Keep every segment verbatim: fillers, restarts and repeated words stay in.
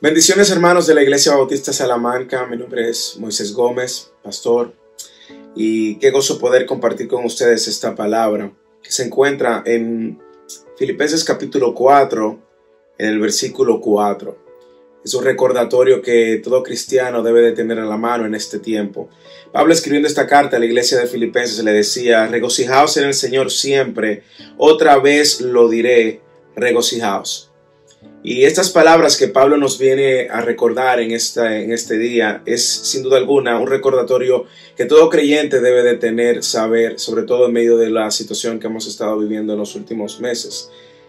Bendiciones, hermanos de la Iglesia Bautista Salamanca. Mi nombre es Moisés Gómez, pastor, y qué gozo poder compartir con ustedes esta palabra que se encuentra en Filipenses capítulo cuatro, en el versículo cuatro. Es un recordatorio que todo cristiano debe de tener a la mano en este tiempo. Pablo, escribiendo esta carta a la iglesia de Filipenses, le decía: regocijaos en el Señor siempre. Otra vez lo diré, regocijaos. Y estas palabras que Pablo nos viene a recordar en, esta, en este día es sin duda alguna un recordatorio que todo creyente debe de tener, saber, sobre todo en medio de la situación que hemos estado viviendo en los últimos meses.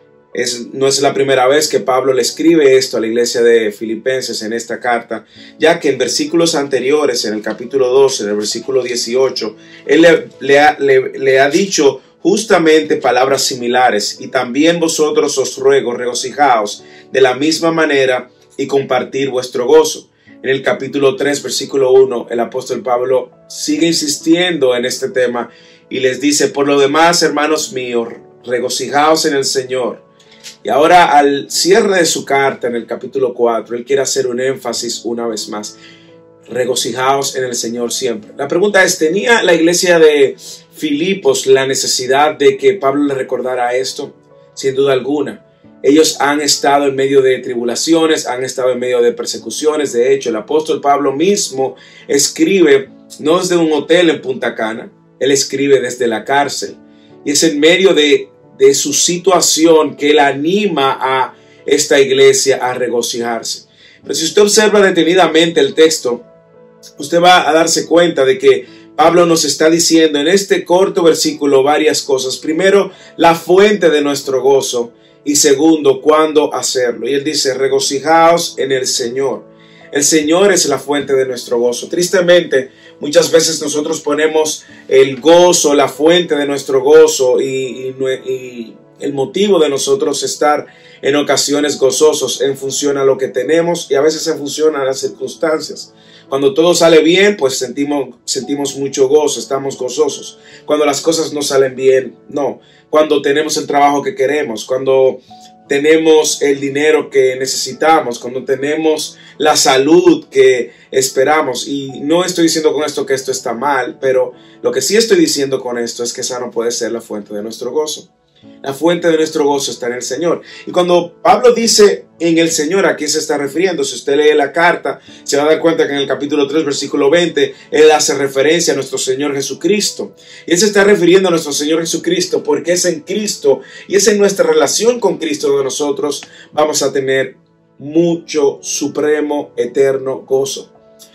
Es, no es la primera vez que Pablo le escribe esto a la iglesia de Filipenses en esta carta, ya que en versículos anteriores, en el capítulo doce, en el versículo dieciocho, él le, le, ha, le, le ha dicho justamente palabras similares: y también vosotros os ruego, regocijaos de la misma manera y compartir vuestro gozo. En el capítulo tres, versículo uno, el apóstol Pablo sigue insistiendo en este tema y les dice: por lo demás, hermanos míos, regocijaos en el Señor. Y ahora, al cierre de su carta, en el capítulo cuatro, él quiere hacer un énfasis una vez más: regocijaos en el Señor siempre. La pregunta es, ¿tenía la iglesia de Filipos la necesidad de que Pablo le recordara esto? Sin duda alguna. Ellos han estado en medio de tribulaciones, han estado en medio de persecuciones. De hecho, el apóstol Pablo mismo escribe no desde un hotel en Punta Cana, él escribe desde la cárcel. Y es en medio de, de su situación que él anima a esta iglesia a regocijarse. Pero si usted observa detenidamente el texto, usted va a darse cuenta de que Pablo nos está diciendo en este corto versículo varias cosas. Primero, la fuente de nuestro gozo. Y segundo, cuándo hacerlo. Y él dice: regocijaos en el Señor. El Señor es la fuente de nuestro gozo. Tristemente, muchas veces nosotros ponemos el gozo, la fuente de nuestro gozo y, y, y el motivo de nosotros estar en ocasiones gozosos en función a lo que tenemos y a veces en función a las circunstancias. Cuando todo sale bien, pues sentimos, sentimos mucho gozo, estamos gozosos. Cuando las cosas no salen bien, no. Cuando tenemos el trabajo que queremos, cuando tenemos el dinero que necesitamos, cuando tenemos la salud que esperamos. Y no estoy diciendo con esto que esto está mal, pero lo que sí estoy diciendo con esto es que esa no puede ser la fuente de nuestro gozo. La fuente de nuestro gozo está en el Señor. Y cuando Pablo dice en el Señor, ¿a quién se está refiriendo? Si usted lee la carta, se va a dar cuenta que en el capítulo tres, versículo veinte, él hace referencia a nuestro Señor Jesucristo. Y él se está refiriendo a nuestro Señor Jesucristo porque es en Cristo y es en nuestra relación con Cristo donde nosotros vamos a tener mucho, supremo, eterno gozo.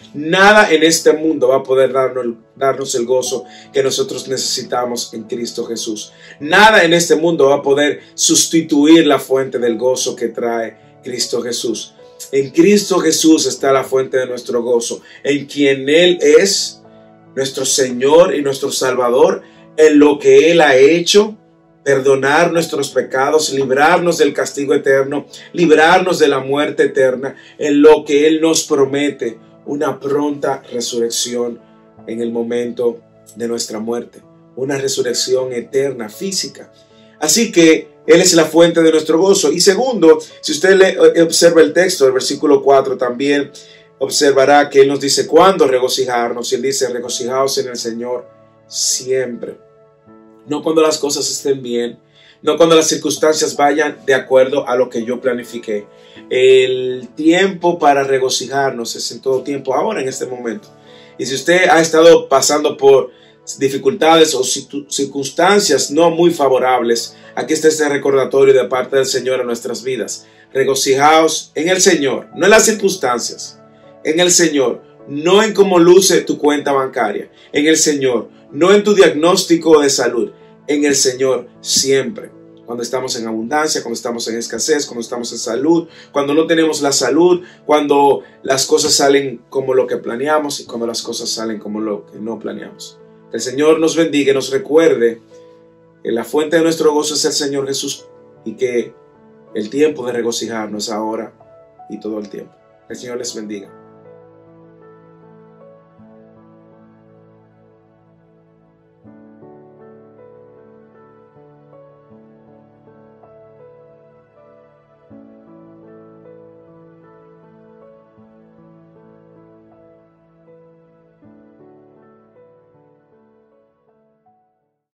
Nada en este mundo va a poder darnos, darnos el gozo que nosotros necesitamos en Cristo Jesús. Nada en este mundo va a poder sustituir la fuente del gozo que trae Cristo Jesús. En Cristo Jesús está la fuente de nuestro gozo, en quien Él es nuestro Señor y nuestro Salvador, en lo que Él ha hecho, perdonar nuestros pecados, librarnos del castigo eterno, librarnos de la muerte eterna, en lo que Él nos promete: una pronta resurrección en el momento de nuestra muerte, una resurrección eterna, física. Así que Él es la fuente de nuestro gozo. Y segundo, si usted le observa el texto del versículo cuatro, también observará que Él nos dice cuándo regocijarnos. Y Él dice: regocijaos en el Señor siempre. No cuando las cosas estén bien, no cuando las circunstancias vayan de acuerdo a lo que yo planifiqué. El tiempo para regocijarnos es en todo tiempo, ahora en este momento. Y si usted ha estado pasando por dificultades o circunstancias no muy favorables, aquí está este recordatorio de parte del Señor en nuestras vidas. Regocijaos en el Señor, no en las circunstancias, en el Señor, no en cómo luce tu cuenta bancaria, en el Señor, no en tu diagnóstico de salud, en el Señor siempre. Cuando estamos en abundancia, cuando estamos en escasez, cuando estamos en salud, cuando no tenemos la salud, cuando las cosas salen como lo que planeamos y cuando las cosas salen como lo que no planeamos. Que el Señor nos bendiga y nos recuerde que la fuente de nuestro gozo es el Señor Jesús y que el tiempo de regocijarnos es ahora y todo el tiempo. Que el Señor les bendiga.